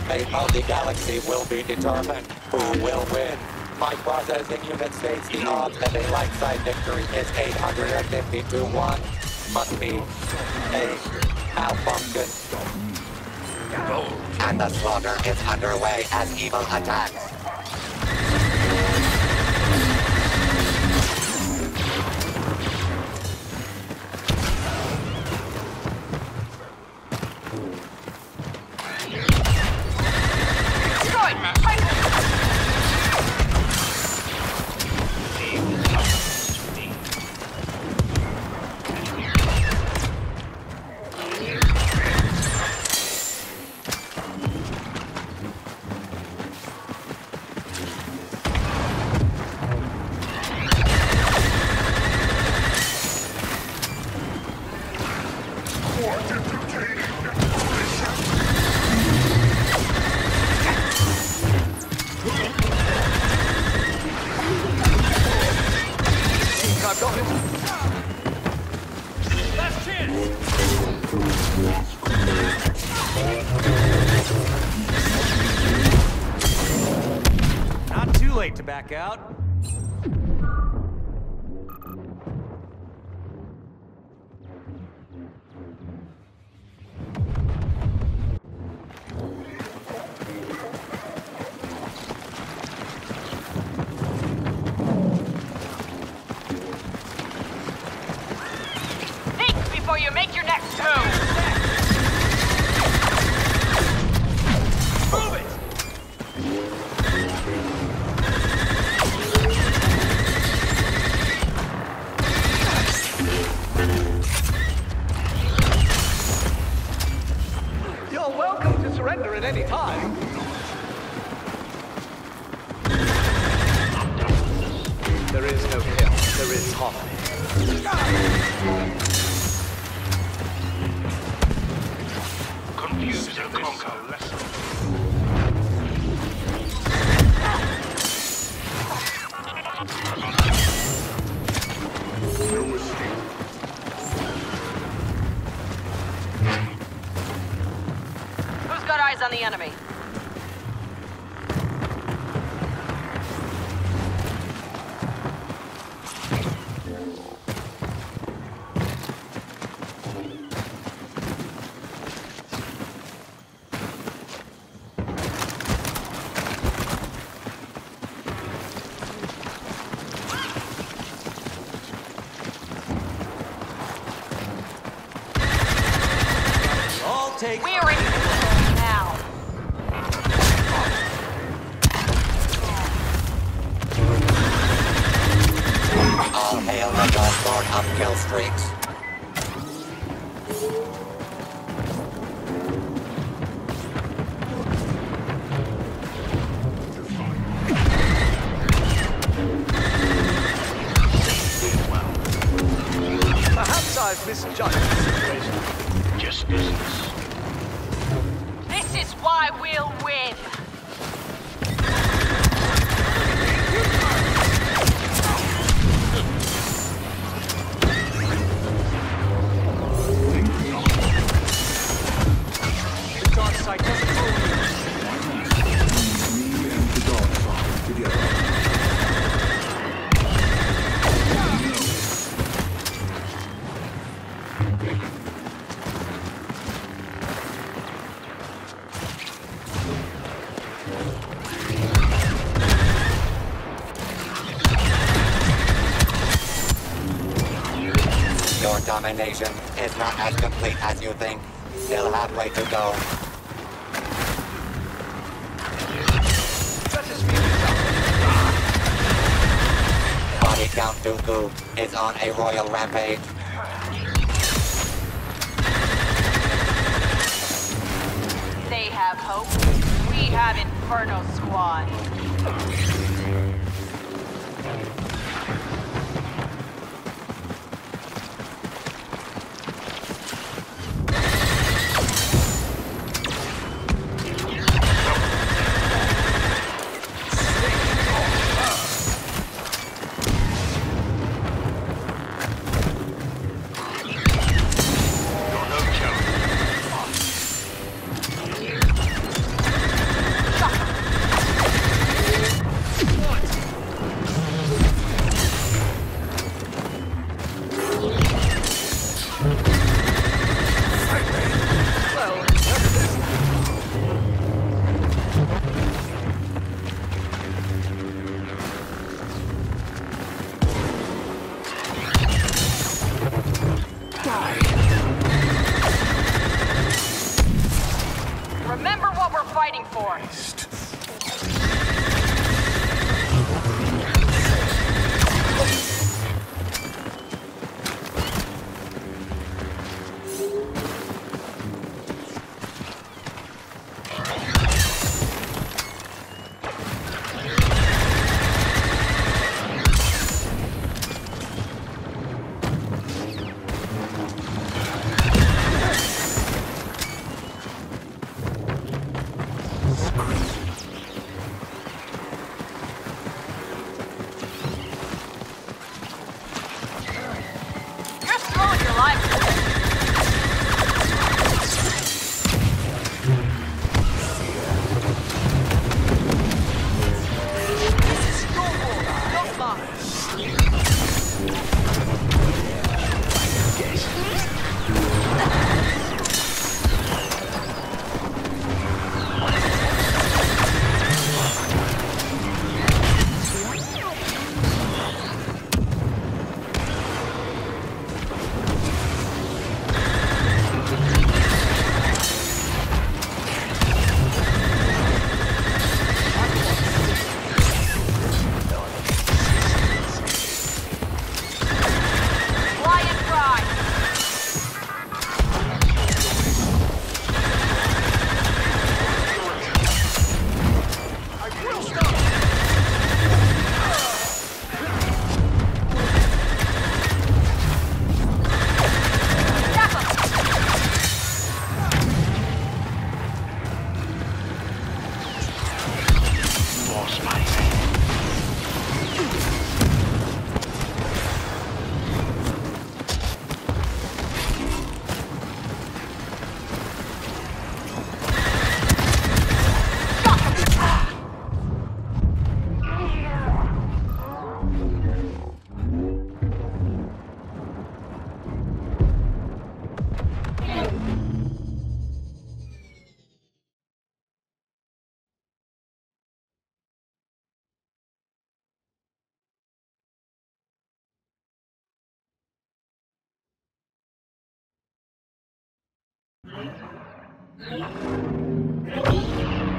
fate of the galaxy will be determined. Who will win? My processing unit states the odds of a light-side victory is 850 to 1. Must be a malfunction. And the slaughter is underway as evil attacks. Not too late to back out. Think before you make your next move! Move it! You're welcome to surrender at any time. There is no chaos, there is harmony. Confuse and conquer. Who's got eyes on the enemy? I'll take... We're in control now. All hail the Dark Lord of kill streaks. Perhaps I've misjudged the situation. Just business. This is why we'll win. The dark side doesn't rule you. Your domination is not as complete as you think. Still halfway to go. Let us feel this out. Body Count Dooku is on a royal rampage. They have hope. We have Inferno Squad. You're no challenge. Thank you.